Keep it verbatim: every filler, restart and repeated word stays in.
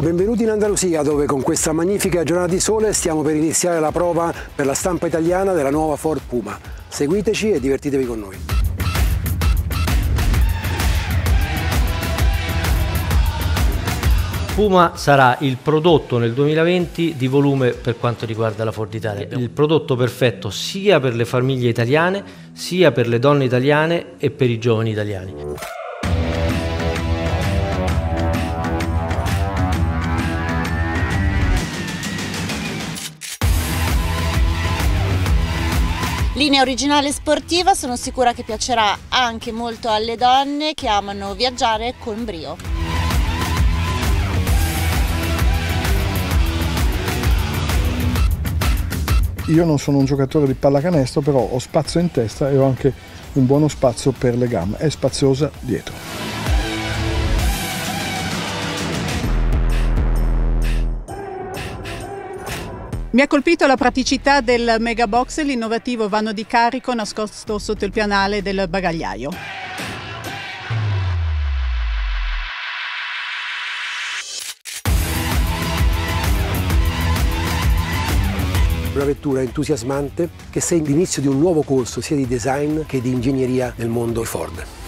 Benvenuti in Andalusia, dove con questa magnifica giornata di sole stiamo per iniziare la prova per la stampa italiana della nuova Ford Puma. Seguiteci e divertitevi con noi. Puma sarà il prodotto nel duemilaventi di volume per quanto riguarda la Ford Italia, il prodotto perfetto sia per le famiglie italiane, sia per le donne italiane e per i giovani italiani. Linea originale sportiva, sono sicura che piacerà anche molto alle donne che amano viaggiare con brio. Io non sono un giocatore di pallacanestro, però ho spazio in testa e ho anche un buono spazio per le gambe. È spaziosa dietro. Mi ha colpito la praticità del Megabox e l'innovativo vano di carico nascosto sotto il pianale del bagagliaio. Una vettura entusiasmante che segna l'inizio di un nuovo corso sia di design che di ingegneria nel mondo Ford.